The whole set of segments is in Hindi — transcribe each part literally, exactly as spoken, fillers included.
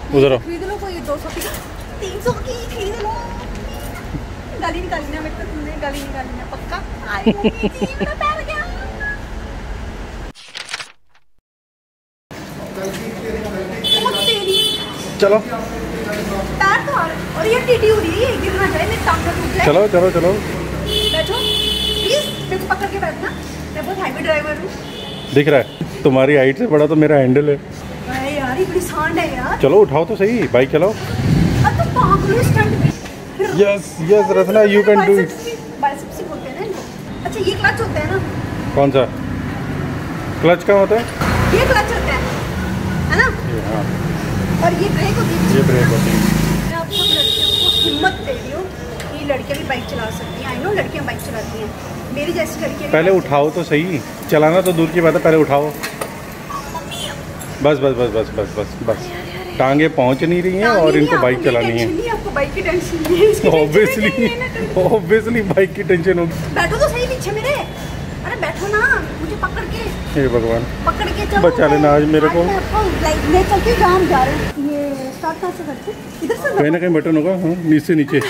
उधर आओ। खरीद लो कोई दो सौ की तीन सौ की खरीद लो। गाली निकाली ना मेरे को तुमने, गाली निकाली ना पक्का। आई मेरा पैर गया। चलो पैर तो और ये टीटी हो रही है, गिरना जाए मेरी टांग टूट जाए। चलो चलो चलो बैठो प्लीज, मेरे को पकड़ के बैठना, मैं बहुत हैवी ड्राइवर हूँ। दिख रहा है तुम्हारी हाइट से बड़ा तो मेरा हैंडल है। अरे यार ये बड़ी सांड है यार। चलो उठाओ तो सही, बाइक चलाओ। अब तो पागल स्टंट में। Yes yes Ratna you can do it. Biceps बोलते हैं ना इनको। अच्छा ये क्लच होता है ना? कौन सा क्लच का होता है? ये क्लच होता है है ना? ये हाँ। और ये ब्रेक होती है। ये ब्रेक होती है। मैं आपको लड़कियों को हिम्मत दे रही हूँ कि लड़कियाँ भी बाइक चला सकती हैं। आई नो लड़कियाँ बाइक चलाती हैं, मेरी जैसी लड़कियाँ। पहले उठाओ तो सही, चलाना तो दूर की बात है, पहले उठाओ। बस बस बस बस बस बस बस टांगे पहुंच नहीं रही हैं और इनको बाइक चलानी है। आपको बाइक की टेंशन नहीं है, इसकी ऑब्वियसली ऑब्वियसली बाइक की टेंशन होगी। बैठो तो सही पीछे मेरे। अरे बैठो ना, मुझे पकड़ के। हे भगवान पकड़ के चलो। बचा लेना आज मेरे को। ले चल के जहाँ जा रहे हैं। ये स्टार्ट कहाँ से करते? इधर से कहीं ना कहीं बटन होगा। हाँ नीचे नीचे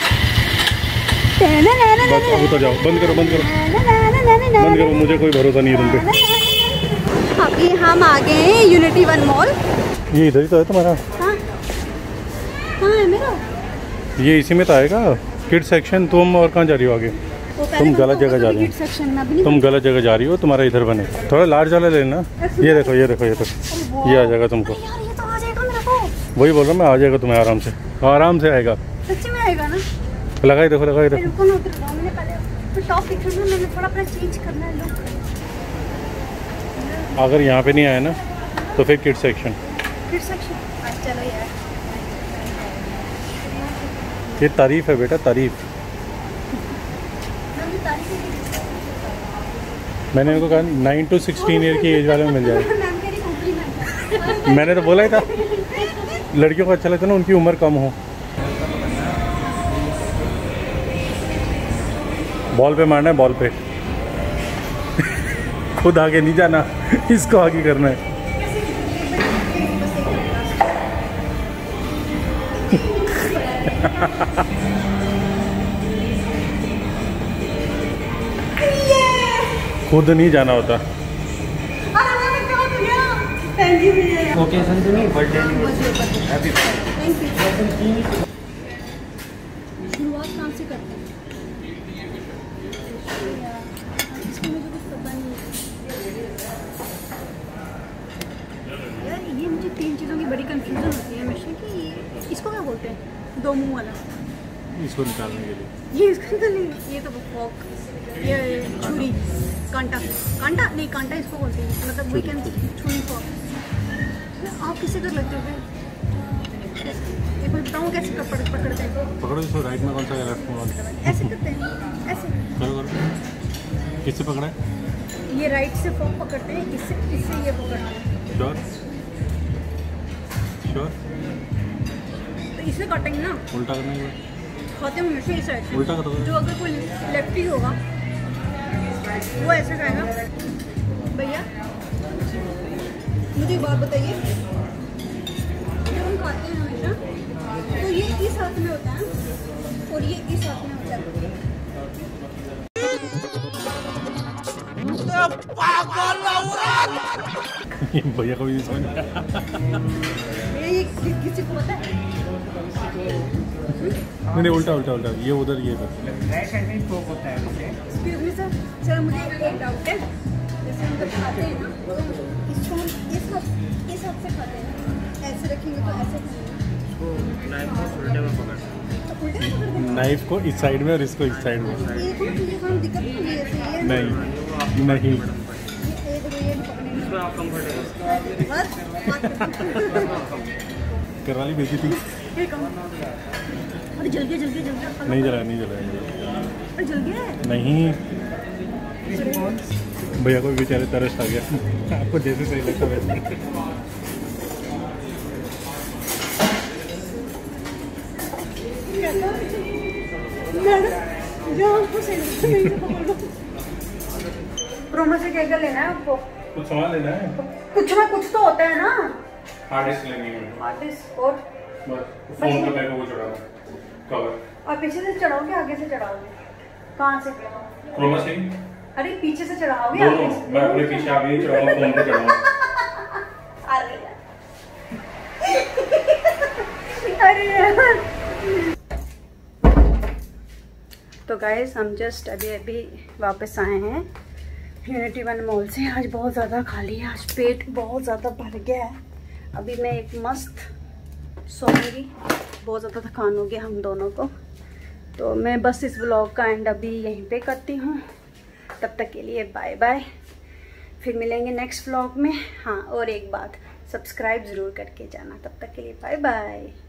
बस अब उतर जाओ। बंद करो बंद करो बंद करो, मुझे कोई भरोसा नहीं है तुम पे। अभी हम आ गए हैं यूनिटी वन मॉल। ये इधर ही तो है तुम्हारा। हाँ कहाँ है मेरा? ये इसी में तो आएगा किड सेक्शन। तुम और कहाँ जा रही हो आगे? तुम गलत जगह जा रही हो, तुम गलत जगह जा रही हो। तुम्हारा इधर बने, थोड़ा लार्ज वाला लेना। ये देखो ये देखो ये देखो, ये आ जाएगा तुमको। यार ये तो आ जाएगा मेरे को। वही बोल रहा हूँ मैं, आ जाएगा तुम्हें आराम से, आराम से आएगा। सच्ची में आएगा ना? लगाई देखो लगाई देखो। रुको ना, उतर जाओ। मैंने पहले टॉप दिखा ना, मैंने थोड़ा अपना चेंज करना है लुक। अगर यहाँ पे नहीं आया ना तो फिर किड सेक्शन। किड सेक्शन चलो यार। ये तारीफ है बेटा, तारीफ। मैंने इनको कहा नाइन टू सिक्सटीन ईयर की एज वाले में मिल जाएगा। मैंने तो बोला ही था लड़कियों को अच्छा लगता है ना उनकी उम्र कम हो। बॉल पे मारना है, बॉल पे। खुद आगे नहीं जाना, इसको आगे करना है। खुद नहीं जाना होता। ओकेजन तो नहीं, बर्थडे हैप्पी शुरुआत कहाँ से करते हैं? इसमें मुझे कुछ पता नहीं यार। ये मुझे तीन चीज़ों की बड़ी कंफ्यूजन होती है हमेशा कि ये इसको क्या बोलते हैं? दो मुंह वाला इसको निकालने के लिए ये इसको तो नहीं, ये तो फॉक, ये छुरी, कांटा। कांटा नहीं, कांटा इसको बोलते हैं, मतलब वी कैन छुरी फॉक। आप किसे कर लेते हो फिर? एक बार बताऊँ कैसे पकड़ पकड़ते हैं? पकड़ो इसको, राइट में कौन सा है, लेफ्ट में कौन सा? ऐसे करते हैं, ऐसे करो करो। किससे पकड़ा है? ये राइट से फॉक पकड़ते हैं, इससे इससे ये पकड़ते हैं। Sure sure. तो इससे काटेंगे ना, उल्टा करना है। खाते हैं हमेशा इस साइड से। उल्टा करो। जो अगर कोई लेफ्टी होगा वो ऐसे खाएगा। भैया मुझे एक बात बताइए, जब हम खाते हैं हमेशा तो ये इस हाथ में होता है और ये इस हाथ में होता है। भैया को भी नहीं समझ ये किसी को पता है? नहीं नहीं, उल्टा उल्टा उल्टा, ये उधर ये इधर। राइट हैंड में फोक होता है उसे। एक्सक्यूज मी सर, सर मुझे एक डाउट है। जैसे हम जब खाते हैं ना तो इसको हम इस हाथ इस हाथ से खाते हैं, ऐसे रखेंगे तो ऐसे खाएंगे। नाइफ को उल्टे में पकड़। तो उल्टे में पकड़ देंगे। नाइफ को इस साइड में और इसको इस साइड में। ये तो ये हम दिक्कत नहीं है, ऐसे ये नहीं नहीं ये देखो ये पकड़ने में। इसमें आप कंफर्टेबल। बस करवा ली बेइज्जती। ये कम। अरे जल गया जल गया जल गया। नहीं जलाया नहीं जलाया। अरे जल गया है। नहीं भैया को बेचारे तरस आ गया। आपको जैसे सही लगता वैसे। प्रोमो से क्या क्या लेना है आपको? कुछ सामान लेना है? कुछ ना कुछ तो होता है ना। हार्ड डिस्क लेनी है। हार्ड डिस्क और बस फोन पे मेरे को वो चढ़ाना कवर। और पीछे से चढ़ाओगे आगे से चढ़ाओगे? कहाँ से? क्रोमा से। अरे पीछे से चढ़ाओगे दोनों, आगे से? मैं अपने पीछे आगे नहीं चढ़ाऊंगा, फोन पे चढ़ाऊंगा। अरे यार। तो गाइस हम जस्ट अभी अभी वापस आए हैं यूनिटी वन मॉल से। आज बहुत ज़्यादा खाली है, आज पेट बहुत ज़्यादा भर गया है। अभी मैं एक मस्त सोऊंगी, बहुत ज़्यादा थकान हो गया हम दोनों को। तो मैं बस इस व्लॉग का एंड अभी यहीं पे करती हूँ। तब तक के लिए बाय बाय, फिर मिलेंगे नेक्स्ट व्लॉग में। हाँ और एक बात, सब्सक्राइब ज़रूर करके जाना। तब तक के लिए बाय बाय।